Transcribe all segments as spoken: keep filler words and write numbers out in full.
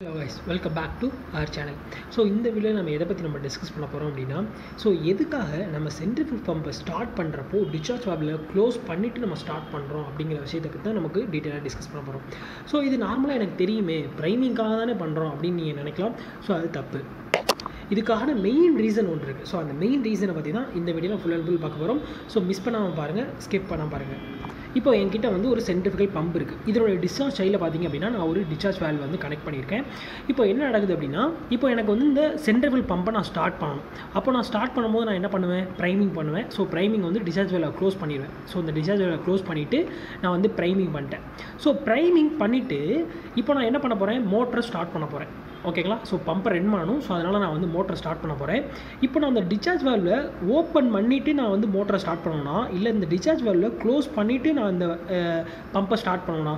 Hello guys, welcome back to our channel. So இந்த வீடியோல நம்ம எதை பற்றி நம்ம டிஸ்கஸ் பண்ண போகிறோம் அப்படின்னா, ஸோ எதுக்காக நம்ம சென்ட்ரிஃபியூகல் பம்பை ஸ்டார்ட் பண்ணுறப்போ டிஸ்சார்ஜ் வால்வில் க்ளோஸ் பண்ணிவிட்டு நம்ம ஸ்டார்ட் பண்ணுறோம் அப்படிங்கிற விஷயத்தை பற்றி தான் நமக்கு டீட்டெயிலாக டிஸ்கஸ் பண்ண போகிறோம். ஸோ இது நார்மலாக எனக்கு தெரியுமே, ப்ரைமிங்காக தானே பண்ணுறோம் அப்படின்னு நீங்கள் நினைக்கலாம். ஸோ அது தப்பு. இதுக்கான மெயின் ரீசன் ஒன்று இருக்குது. ஸோ அந்த மெயின் ரீசனை பற்றி தான் இந்த வீடியோவில் ஃபுல் அண்ட் ஃபுல் பார்க்க போகிறோம். ஸோ மிஸ் பண்ணாமல் பாருங்கள், ஸ்கிப் பண்ணாமல் பாருங்கள். இப்போ என்கிட்ட வந்து ஒரு சென்ட்ரிஃபிகல் பம்ப் இருக்குது. இதோட டிஸ்சார்ஜ் சைடில் பார்த்திங்க அப்படின்னா நான் ஒரு டிஸ்சார்ஜ் வால்வ் வந்து கனெக்ட் பண்ணியிருக்கேன். இப்போ என்ன நடக்குது அப்படின்னா, இப்போ எனக்கு வந்து இந்த சென்ட்ரிஃபிகல் பம்பை நான் ஸ்டார்ட் பண்ணணும். அப்போ நான் ஸ்டார்ட் பண்ணும்போது நான் என்ன பண்ணுவேன், ப்ரைமிங் பண்ணுவேன். ஸோ ப்ரைமிங் வந்து டிஸ்சார்ஜ் வால்வை க்ளோஸ் பண்ணிடுவேன். ஸோ இந்த டிஸ்சார்ஜ் வால்வை க்ளோஸ் பண்ணிவிட்டு நான் வந்து ப்ரைமிங் பண்ணிட்டேன். ஸோ ப்ரைமிங் பண்ணிவிட்டு இப்போ நான் என்ன பண்ண போகிறேன், மோட்டரை ஸ்டார்ட் பண்ண போகிறேன். ஓகேங்களா? ஸோ பம்பை ரன் பண்ணணும். ஸோ அதனால் நான் வந்து மோட்டரை ஸ்டார்ட் பண்ண போகிறேன். இப்போ நான் அந்த டிஸ்சார்ஜ் வால்வை ஓப்பன் பண்ணிவிட்டு நான் வந்து மோட்டரை ஸ்டார்ட் பண்ணணும்னா, இல்லை இந்த டிஸ்சார்ஜ் வால்வை க்ளோஸ் பண்ணிவிட்டு நான் இந்த பம்பை ஸ்டார்ட் பண்ணணும்னா,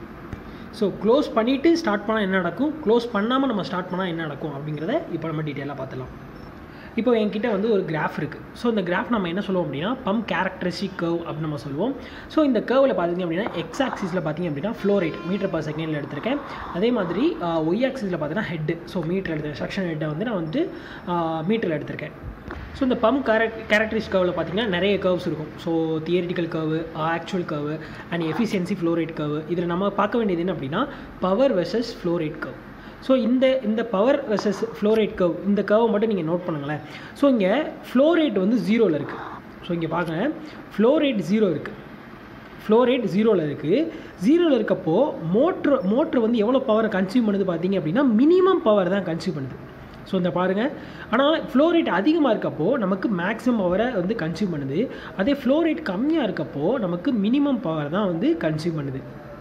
ஸோ க்ளோஸ் பண்ணிவிட்டு ஸ்டார்ட் பண்ணால் என்ன நடக்கும், க்ளோஸ் பண்ணாமல் நம்ம ஸ்டார்ட் பண்ணால் என்ன நடக்கும் அப்படிங்கிறத இப்போ நம்ம டீட்டெயிலாக பார்த்துலாம். இப்போ என்கிட்ட வந்து ஒரு கிராஃப் இருக்குது. ஸோ இந்த கிராஃப் நம்ம என்ன சொல்லுவோம் அப்படின்னா, பம்ப் கேரக்டரிஸ்டிக் கர்வ் அப்படின்னு நம்ம சொல்லுவோம். ஸோ இந்த கர்வில் பார்த்திங்க அப்படின்னா எக்ஸ் ஆக்சிஸில் பார்த்திங்க அப்படின்னா ஃப்ளோ ரேட் மீட்டர் பர் செகண்டில் எடுத்திருக்கேன். அதே மாதிரி ஒய் ஆக்சிஸில் பார்த்தீங்கன்னா ஹெட்டு, ஸோ மீட்டர் எடுத்துருக்கேன். செக்ஷன் ஹெட்டை வந்து நான் வந்துட்டு மீட்டரில் எடுத்திருக்கேன். ஸோ இந்த பம்ப் கேரக் கேரக்டரிஸ்டிக் கர்வில் பார்த்திங்கன்னா நிறைய கர்வ்ஸ் இருக்கும். So theoretical curve, actual curve and efficiency flow rate curve. இதில் நம்ம பார்க்க வேண்டியது என்ன அப்படின்னா, power versus flow rate curve. So இந்த இந்த power versus flow rate curve, இந்த கர்வை மட்டும் நீங்கள் நோட் பண்ணுங்களேன். ஸோ இங்கே ஃப்ளோ ரேட் வந்து ஜீரோவில் இருக்குது. ஸோ இங்கே பாருங்கள், ஃப்ளோ ரேட் ஜீரோ இருக்குது. ஃப்ளோ ரேட் ஜீரோவில் இருக்குது. ஜீரோவில் இருக்கப்போ மோட்ரு மோட்ரு வந்து எவ்வளோ பவரை கன்சியூம் பண்ணுது பார்த்தீங்க அப்படின்னா, மினிமம் பவர் தான் கன்சியூம் பண்ணுது. ஸோ இந்த பாருங்கள், ஆனால் ஃப்ளோ ரேட் அதிகமாக இருக்கப்போ நமக்கு மேக்ஸிமம் பவரை வந்து கன்சியூம் பண்ணுது. அதே ஃப்ளோ ரேட் கம்மியாக இருக்கப்போ நமக்கு மினிமம் பவர் தான் வந்து கன்சியூம் பண்ணுது.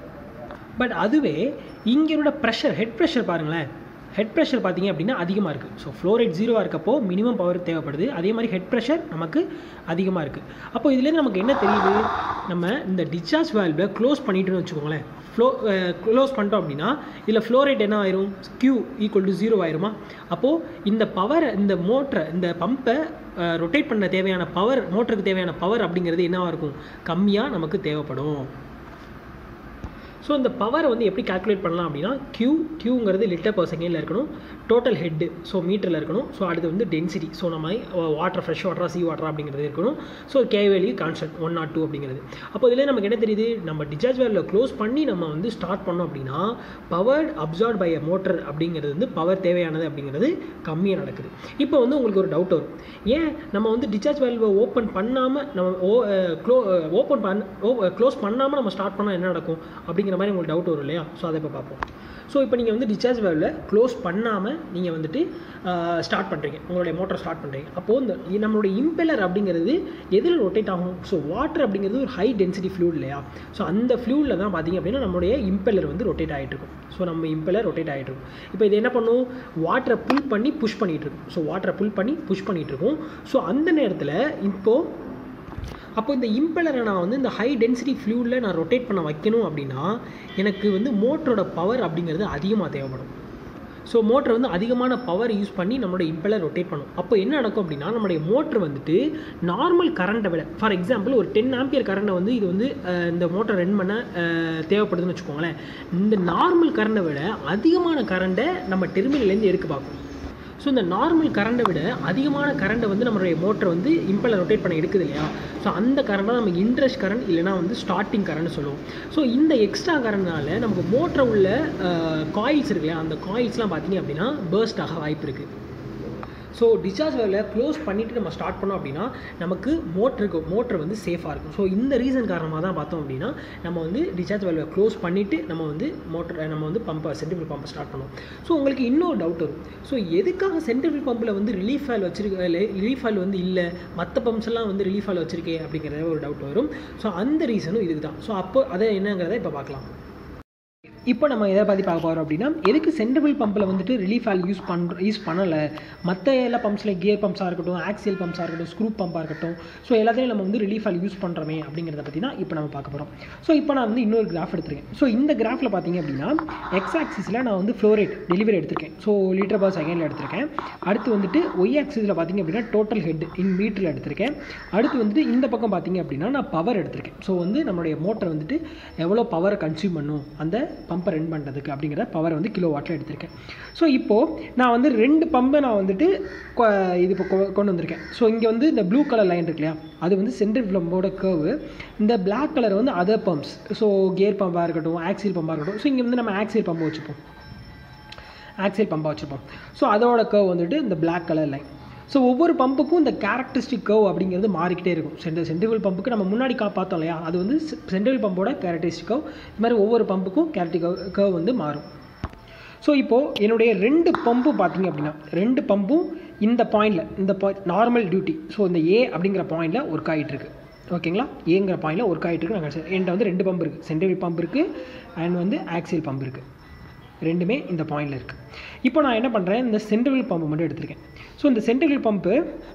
பட் அதுவே இங்கேயோட ப்ரெஷர், ஹெட் ப்ரெஷர் பாருங்களேன், ஹெட் ப்ரெஷர் பார்த்திங்க அப்படின்னா அதிகமாக இருக்குது. ஸோ ஃப்ளோ ரேட் ஜீரோவாக இருக்கப்போ மினிமம் பவர் தேவைப்படுது. அதே மாதிரி ஹெட் ப்ரெஷர் நமக்கு அதிகமாக இருக்குது. அப்போ இதுலேருந்து நமக்கு என்ன தெரியுது, நம்ம இந்த டிஸ்சார்ஜ் வால்வை க்ளோஸ் பண்ணிட்டோன்னு வச்சுக்கோங்களேன். ஃப்ளோ க்ளோஸ் பண்ணிட்டோம் அப்படின்னா இதில் ஃப்ளோ ரேட் என்ன ஆயிரும், கியூ ஈக்குவல் டு ஜீரோ ஆயிருமா. அப்போது இந்த பவர், இந்த மோட்டரை, இந்த பம்பை ரொட்டேட் பண்ண தேவையான பவர், மோட்டருக்கு தேவையான பவர் அப்படிங்கிறது என்னவாக இருக்கும், கம்மியாக நமக்கு தேவைப்படும். ஸோ இந்த பவரை வந்து எப்படி கால்குலேட் பண்ணலாம் அப்படின்னா, கியூ கியூங்கிறது லிட்டர் பர் செகண்டில் இருக்கணும், டோட்டல் ஹெட்டு ஸோ மீட்டரில் இருக்கணும். ஸோ அடுத்து வந்து டென்சிட்டி, ஸோ நம்ம வாட்டர் ஃப்ரெஷ் வாட்டரா சி வாட்டரா அப்படிங்கிறது இருக்கணும். ஸோ கேவேலி கான்ஸ்டன்ட் ஒன் நாட் டூ அப்படிங்கிறது. அப்போ இதில் நமக்கு என்ன தெரியுது, நம்ம டிஸ்சார்ஜ் வால்வில் க்ளோஸ் பண்ணி நம்ம வந்து ஸ்டார்ட் பண்ணோம் அப்படின்னா power absorb by a motor அப்படிங்கிறது வந்து பவர் தேவையானது அப்படிங்கிறது கம்மியாக நடக்குது. இப்போ வந்து உங்களுக்கு ஒரு டவுட் வரும், ஏன் நம்ம வந்து டிஸ்சார்ஜ் வால்வை ஓப்பன் பண்ணாமல் நம்ம ஓ க்ளோ ஓப்பன் பண்ண ஓ க்ளோஸ் பண்ணாமல் நம்ம ஸ்டார்ட் பண்ணால் என்ன நடக்கும் அப்படிங்கிற மாதிரி உங்களுக்கு டவுட் வரும் இல்லையா. ஸோ அதை இப்போ பார்ப்போம். ஸோ இப்போ நீங்கள் வந்து டிஸ்சார்ஜ் வால்வில் க்ளோஸ் பண்ணாமல் நீங்கள் வந்துட்டு ஸ்டார்ட் பண்ணுறீங்க, உங்களுடைய மோட்டர் ஸ்டார்ட் பண்ணுறீங்க. அப்போது இந்த நம்மளுடைய இம்பெல்லர் அப்படிங்கிறது எதில் ரொட்டேட் ஆகும், ஸோ வாட்டர் அப்படிங்கிறது ஒரு ஹை டென்சிட்டி ஃப்ளூட் இல்லையா. ஸோ அந்த ஃப்ளூடில் தான் பார்த்திங்க அப்படின்னா நம்மளுடைய இம்பெல்லர் வந்து ரொட்டேட் ஆகிட்டு இருக்கும். ஸோ நம்ம இம்பெல்லர் ரொட்டேட் ஆகிட்டு இருக்கும். இப்போ இது என்ன பண்ணும், வாட்டரை புல் பண்ணி புஷ் பண்ணிகிட்டு இருக்கும். ஸோ வாட்டரை புல் பண்ணி புஷ் பண்ணிகிட்டு இருக்கும். ஸோ அந்த நேரத்தில் இப்போது அப்போ இந்த இம்பெல்லரை நான் வந்து இந்த ஹை டென்சிட்டி ஃப்ளூடில் நான் ரொட்டேட் பண்ண வைக்கணும் அப்படின்னா எனக்கு வந்து மோட்டரோட பவர் அப்படிங்கிறது அதிகமாக தேவைப்படும். ஸோ மோட்டர் வந்து அதிகமான பவர் யூஸ் பண்ணி நம்மளோட இம்பெல்லர் ரொட்டேட் பண்ணும். அப்போ என்ன நடக்கும் அப்படின்னா, நம்மளுடைய மோட்டர் வந்துட்டு நார்மல் கரண்ட்டை விட, ஃபார் எக்ஸாம்பிள் ஒரு டென் ஆம்பியர் கரண்ட்டை வந்து இது வந்து இந்த மோட்டர் ரன் பண்ண தேவைப்படுதுன்னு வச்சுக்கோங்களேன். இந்த நார்மல் கரண்ட்டை விட அதிகமான கரண்ட்டை நம்ம டெர்மினல்லேருந்து எடுக்க பார்க்கும். ஸோ இந்த நார்மல் கரண்ட்டை விட அதிகமான கரண்ட்டை வந்து நம்மளுடைய மோட்டர் வந்து இம்பெல்லர் ரொட்டேட் பண்ண எடுக்குது இல்லையா. ஸோ அந்த கரண்ட்டாக நம்ம இன்ட்ரெஸ்ட் கரண்ட் இல்லைனா வந்து ஸ்டார்டிங் கரண்ட் சொல்லுவோம். ஸோ இந்த எக்ஸ்ட்ரா கரண்ட்னால நமக்கு மோட்டர் உள்ள காயில்ஸ் இருக்கு இல்லையா, அந்த காயில்ஸ்லாம் பார்த்திங்க அப்படின்னா பர்ஸ்ட் ஆக வாய்ப்பு இருக்குது. ஸோ டிஸ்சார்ஜ் வால்வை க்ளோஸ் பண்ணிவிட்டு நம்ம ஸ்டார்ட் பண்ணோம் அப்படின்னா நமக்கு மோட்டருக்கு மோட்டர் வந்து சேஃபாக இருக்கும். ஸோ இந்த ரீசன் காரணமாக தான் பார்த்தோம் அப்படின்னா நம்ம வந்து டிஸ்சார்ஜ் வால்வை க்ளோஸ் பண்ணிவிட்டு நம்ம வந்து மோட்டர் நம்ம வந்து பம்பை சென்ட்ரிஃபியூகல் பம்பை ஸ்டார்ட் பண்ணுவோம். ஸோ உங்களுக்கு இன்னொரு டவுட் வரும், ஸோ எதுக்காக சென்ட்ரிஃபியூகல் பம்பில் வந்து ரிலீஃப் வால்வ் வச்சிருக்க, ரிலீஃப் வால்வ் வந்து இல்லை, மற்ற பம்ப்ஸ் எல்லாம் வந்து ரிலீஃப் வால்வ் வச்சிருக்கே அப்படிங்கிறத ஒரு டவுட் வரும். ஸோ அந்த ரீசனும் இதுக்கு தான். ஸோ அப்போ அதை என்னங்கிறத இப்போ பார்க்கலாம். இப்போ நம்ம எதை பற்றி பார்க்க போகிறோம் அப்படின்னா, எதுக்கு சென்ட்ரிஃபியூகல் பம்பில் வந்துட்டு ரிலீஃப் வால்வ் யூஸ் பண்ணுற யூஸ் பண்ணலை, மற்ற எல்லா பம்ப்ஸில் கியர் பம்ப்ஸாக இருக்கட்டும், ஆக்சியல் பம்ப்ஸாக இருக்கட்டும், ஸ்க்ரூ பம்பாக இருக்கட்டும், ஸோ எல்லாத்தையும் நம்ம வந்து ரிலீஃப் வால்வ் யூஸ் பண்ணுறோமே அப்படிங்கிறத பற்றி தான் இப்போ நம்ம பார்க்க போகிறோம். ஸோ இப்போ நான் வந்து இன்னொரு கிராஃப் எடுத்துருக்கேன். ஸோ இந்த கிராஃபில் பார்த்தீங்க அப்படின்னா எக்ஸ் ஆக்சிஸில் நான் வந்து ஃப்ளோ ரேட் டெலிவரி எடுத்திருக்கேன். ஸோ லிட்டர் பர் செகண்டில் எடுத்திருக்கேன். அடுத்து வந்துட்டு ஒய் ஆக்சிஸில் பார்த்தீங்க அப்படின்னா டோட்டல் ஹெட் இன் மீட்டரில் எடுத்திருக்கேன். அடுத்து வந்துட்டு இந்த பக்கம் பார்த்தீங்க அப்படின்னா நான் பவர் எடுத்திருக்கேன். ஸோ வந்து நம்மளுடைய மோட்டர் வந்துட்டு எவ்வளோ பவர் கன்சியூம் பண்ணும், அந்த பம்பை ரன் பண்ணுறதுக்கு அப்படிங்கிற பவர் வந்து கிலோ வாட்டில் எடுத்திருக்கேன். ஸோ இப்போது நான் வந்து ரெண்டு பம்பை நான் வந்துட்டு இது இப்போ கொண்டு வந்திருக்கேன். ஸோ இங்கே வந்து இந்த ப்ளூ கலர் லைன் இருக்கு இல்லையா, அது வந்து சென்ட்ரிஃபுகல் பம்போட கர்வு. இந்த பிளாக் கலர் வந்து அதர் பம்ப்ஸ், ஸோ கியர் பம்பாக இருக்கட்டும், ஆக்சில் பம்பாக இருக்கட்டும். ஸோ இங்கே வந்து நம்ம ஆக்சில் பம்பை வச்சுப்போம் ஆக்சில் பம்பாக வச்சுப்போம் ஸோ அதோட கர்வ் வந்துட்டு இந்த பிளாக் கலர் லைன். ஸோ ஒவ்வொரு பம்புக்கும் இந்த கேரக்டரிஸ்டிக் கர்வ் அப்படிங்கிறது மாறிக்கிட்டே இருக்கும். சென்ட்ரல் சென்ட்ரிஃபுகல் பம்புக்கு நம்ம முன்னாடி கா பார்த்தோம் இல்லையா, அது வந்து சென்ட்ரல் பம்போட கேரக்டரிஸ்டிக் கர்வ். இது மாதிரி ஒவ்வொரு பம்புக்கும் கேரக்டரிக் கர்வ் வந்து மாறும். ஸோ இப்போது என்னுடைய ரெண்டு பம்பு பார்த்தீங்க அப்படின்னா, ரெண்டு பம்பும் இந்த பாயிண்டில், இந்த பாயிண்ட் நார்மல் டியூட்டி, ஸோ இந்த ஏ அப்படிங்கிற பாயிண்டில் ஒர்க் ஆகிட்டு இருக்கு. ஓகேங்களா, ஏங்கிற பாயிண்டில் ஒர்க் ஆகிட்டு இருக்கு. நாங்கள் என்கிட்ட வந்து ரெண்டு பம்பு இருக்குது, சென்ட்ரல் பம்ப் இருக்குது அண்ட் வந்து ஆக்சில் பம்ப் இருக்குது. ரெண்டுமே இந்த பாயிண்டில் இருக்குது. இப்போ நான் என்ன பண்ணுறேன், இந்த சென்ட்ரிஃபுகல் பம்பு மட்டும் எடுத்திருக்கேன். ஸோ இந்த சென்ட்ரிஃபுகல் பம்பு,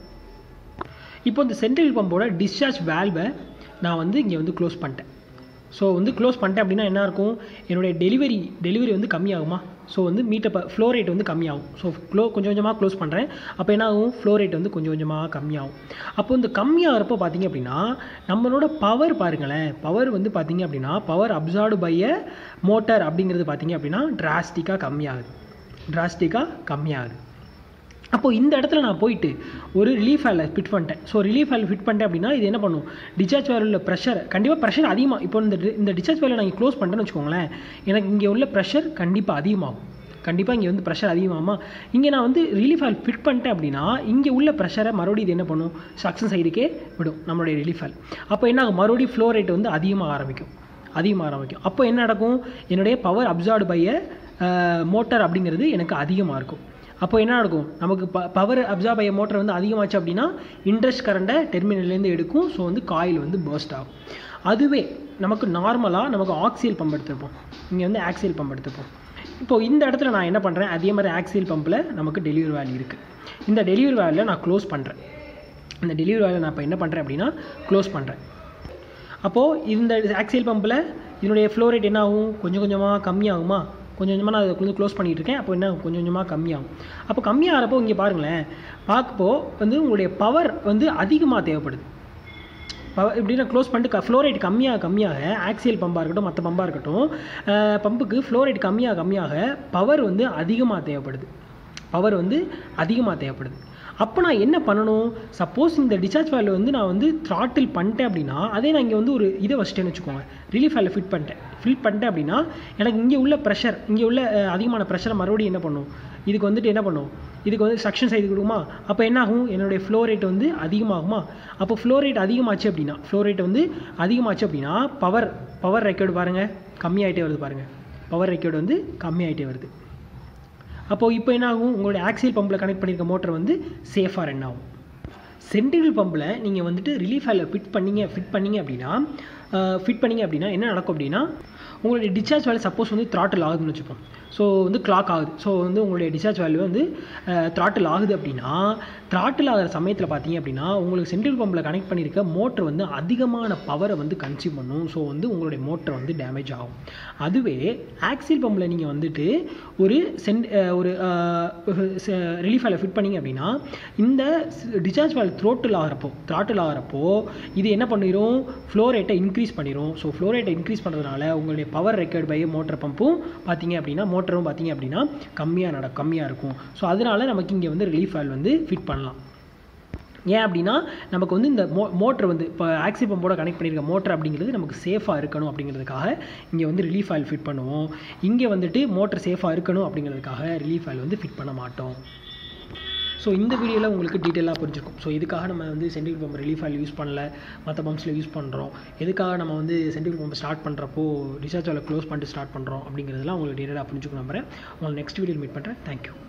இப்போ இந்த சென்ட்ரிஃபுகல் பம்போட டிஸ்சார்ஜ் வேல்வை நான் வந்து இங்கே வந்து க்ளோஸ் பண்ணிட்டேன். ஸோ வந்து க்ளோஸ் பண்ணிட்டேன் அப்படின்னா என்ன இருக்கும், என்னுடைய டெலிவரி டெலிவரி வந்து கம்மியாகுமா, ஸோ வந்து மீட்டர் ப ஃப்ளோ ரேட் வந்து கம்மியாகும். ஸோ க்ளோ கொஞ்சம் கொஞ்சமாக க்ளோஸ் பண்ணுறேன். அப்போ என்ன ஆகும், ஃப்ளோ ரேட் வந்து கொஞ்சம் கொஞ்சமாக கம்மியாகும். அப்போ இந்த கம்மியாகிறப்போ பார்த்தீங்க அப்படின்னா நம்மளோட பவர் பாருங்களேன், பவர் வந்து பார்த்தீங்க அப்படின்னா power absorbed by a motor அப்படிங்கிறது பார்த்தீங்க அப்படின்னா டிராஸ்டிக்காக கம்மியாகுது டிராஸ்டிக்காக கம்மியாகுது. அப்போது இந்த இடத்துல நான் போயிட்டு ஒரு ரிலீஃப் வேலை ஃபிட் பண்ணிட்டேன். ஸோ ரிலீஃப் வேலை ஃபிட் பண்ணிட்டேன் அப்படின்னா இது என்ன பண்ணும், டிஸ்சார்ஜ் வேலை உள்ள ப்ரெஷர் கண்டிப்பாக ப்ரெஷர் அதிகமாக, இப்போ இந்த இந்த டிஸ்சார்ஜ் வேலை நான் க்ளோஸ் பண்ணிட்டேன்னு வச்சுக்கோங்களேன், எனக்கு இங்கே உள்ள ப்ரெஷர் கண்டிப்பாக அதிகமாகும். கண்டிப்பாக இங்கே வந்து ப்ரெஷர் அதிகமாகுமா, இங்கே நான் வந்து ரிலீஃப் வேல் ஃபிட் பண்ணிட்டேன் அப்படின்னா இங்கே உள்ள ப்ரெஷரை மறுபடியும் இது என்ன பண்ணும், சக்ஸன் சைடுக்கே விடும் நம்மளுடைய ரிலீஃப் வேல். அப்போ என்ன ஆகும், மறுபடியும் ஃப்ளோ ரேட் வந்து அதிகமாக ஆரம்பிக்கும் அதிகமாக ஆரம்பிக்கும் அப்போ என்ன நடக்கும், என்னுடைய பவர் அப்சார்ப்டு பை மோட்டார் அப்படிங்கிறது எனக்கு அதிகமாக இருக்கும். அப்போ என்ன நடக்கும், நமக்கு ப பவர் அப்சார்ப் ஆகிய மோட்டர் வந்து அதிகமாச்சு அப்படின்னா இன்ட்ரெஸ்ட் கரண்ட்டை டெர்மினல்லேருந்து எடுக்கும். ஸோ வந்து காயில் வந்து பர்ஸ்ட் ஆகும். அதுவே நமக்கு நார்மலாக நமக்கு ஆக்சியல் பம்ப் எடுத்துருப்போம், இங்கே வந்து ஆக்சியல் பம்ப் எடுத்துப்போம். இப்போது இந்த இடத்துல நான் என்ன பண்ணுறேன், அதே மாதிரி ஆக்சியல் பம்பில் நமக்கு டெலிவரி வேல்யூ இருக்குது. இந்த டெலிவரி வேல்யூவில் நான் க்ளோஸ் பண்ணுறேன். இந்த டெலிவரி வேல்யூ நான் இப்போ என்ன பண்ணுறேன் அப்படின்னா க்ளோஸ் பண்ணுறேன். அப்போது இந்த ஆக்சியல் பம்பில் இதனுடைய ஃப்ளோ ரேட் என்ன ஆகும், கொஞ்சம் கொஞ்சமாக கம்மியாகுமா, கொஞ்சம் கொஞ்சமாக நான் அதை வந்து க்ளோஸ் பண்ணிகிட்டு இருக்கேன். அப்போ என்ன கொஞ்சம் கொஞ்சமாக கம்மியாகும். அப்போ கம்மியாகிறப்போ இங்கே பாருங்களேன், பார்க்கப்போ வந்து உங்களுடைய பவர் வந்து அதிகமாக தேவைப்படுது. பவர் இப்படின்னா க்ளோஸ் பண்ணிட்டு ஃப்ளோ ரேட் கம்மியாக கம்மியாக ஆக்சியல் பம்பாக இருக்கட்டும் மற்ற பம்பாக இருக்கட்டும் பம்புக்கு ஃப்ளோ ரேட் கம்மியாக கம்மியாக பவர் வந்து அதிகமாக தேவைப்படுது பவர் வந்து அதிகமாக தேவைப்படுது. அப்போ நான் என்ன பண்ணணும், சப்போஸ் இந்த டிஸ்சார்ஜ் வேல்யூ வந்து நான் வந்து த்ராட்டில் பண்ணிட்டேன் அப்படின்னா அதே நான் இங்கே வந்து ஒரு இதை வச்சுட்டேன்னு வச்சுக்கோங்க, ரிலீஃப் வேல்யூ ஃபிட் பண்ணிட்டேன் ஃபிட் பண்ணிட்டேன் அப்படின்னா எனக்கு இங்கே உள்ள ப்ரெஷர் இங்கே உள்ள அதிகமான ப்ரெஷரை மறுபடியும் என்ன பண்ணும், இதுக்கு வந்துட்டு என்ன பண்ணும், இதுக்கு வந்து சக்ஷன் சைடு கொடுக்குமா. அப்போ என்ன ஆகும், என்னுடைய ஃப்ளோ ரேட் வந்து அதிகமாகுமா. அப்போ ஃப்ளோ ரேட் அதிகமாச்சு அப்படின்னா ஃப்ளோ ரேட் வந்து அதிகமாச்சு அப்படின்னா பவர் பவர் ரெக்கார்டு பாருங்கள் கம்மியாகிட்டே வருது பாருங்கள், பவர் ரெக்கார்டு வந்து கம்மியாகிட்டே வருது. அப்போது இப்போ என்ன ஆகும், உங்களுடைய ஆக்சியல் பம்பில் கனெக்ட் பண்ணியிருக்க மோட்டர் வந்து சேஃபாக ரன் ஆகும். சென்ட்ரிஃபுகல் பம்பில் நீங்கள் வந்துட்டு ரிலீஃப் வேல்யூ ஃபிட் பண்ணிங்க ஃபிட் பண்ணிங்க அப்படின்னா ஃபிட் பண்ணிங்க அப்படின்னா என்ன நடக்கும் அப்படின்னா உங்களுடைய டிஸ்சார்ஜ் வேல்யூ சப்போஸ் வந்து த்ராட்டில் ஆகுதுன்னு வச்சுப்போம். ஸோ வந்து கிளாக் ஆகுது. ஸோ வந்து உங்களுடைய டிஸ்சார்ஜ் வேல்யூ வந்து த்ராட்டில் ஆகுது அப்படின்னா த்ராட்டில் ஆகிற சமயத்தில் பார்த்தீங்க அப்படின்னா உங்களுக்கு சென்ட்ரிஃபுகல் பம்பில் கனெக்ட் பண்ணியிருக்க மோட்டர் வந்து அதிகமான பவரை வந்து கன்சியூம் பண்ணும். ஸோ வந்து உங்களுடைய மோட்டர் வந்து டேமேஜ் ஆகும். அதுவே ஆக்சியல் பம்பில் நீங்கள் வந்துட்டு ஒரு சென்ட் ஒரு ரிலீஃப் வேல்யூ ஃபிட் பண்ணிங்க அப்படின்னா இந்த டிஸ்சார்ஜ் வேல்யூ த்ரோட்டில் ஆகிறப்போ த்ராட்டில் ஆகிறப்போ இது என்ன பண்ணிடும், ஃப்ளோ ரேட்டை இன்க்ரீஸ் பண்ணிடும். ஸோ ஃப்ளோ ரேட்டை இன்க்ரீஸ் பண்ணுறதுனால உங்களுடைய பவர் ரெக்கார்ட் பை மோட்டர் பம்பும் பார்த்தீங்க அப்படின்னா மோட்டரும் பார்த்தீங்க அப்படின்னா கம்மியாக நட கம்மியாக இருக்கும். ஸோ அதனால நமக்கு இங்கே வந்து ரிலீஃப் வேல்யூ வந்து ஃபிட் பண்ணலாம். ஏன் அப்படின்னா நமக்கு வந்து இந்த மோ மோட்டர் வந்து இப்போ ஆக்சியல் பம்போட கனெக்ட் பண்ணியிருக்க மோட்டர் அப்படிங்கிறது நமக்கு சேஃபாக இருக்கணும் அப்படிங்கிறதுக்காக இங்கே வந்து ரிலீஃப் வேல்யூ ஃபிட் பண்ணுவோம். இங்கே வந்துட்டு மோட்டர் சேஃபாக இருக்கணும் அப்படிங்கிறதுக்காக ரிலீஃப் வேல்யூ வந்து ஃபிட் பண்ண மாட்டோம். ஸோ இந்த வீடியோவில் உங்களுக்கு டீட்டெயிலாக புரிஞ்சிருக்கும். ஸோ இதுக்காக நம்ம வந்து centrifugal pump relief value use பண்ணல, மற்ற பம்ப்ஸில் யூஸ் பண்ணுறோம். எதுக்காக நம்ம வந்து சென்ட்ரிஃபுகல் பம்ப் ஸ்டார்ட் பண்ணுறப்போ டிஸ்சார்ஜ் வேல்யூ க்ளோஸ் பண்ணிட்டு ஸ்டார்ட் பண்ணுறோம் அப்படிங்கிறதுலாம் உங்களுக்கு டீட்டெயிலாக புரிஞ்சுக்கணும் நம்புறேன். உங்களுக்கு நெக்ஸ்ட் வீடியோவில் மீட் பண்ணுறேன். தேங்க்யூ.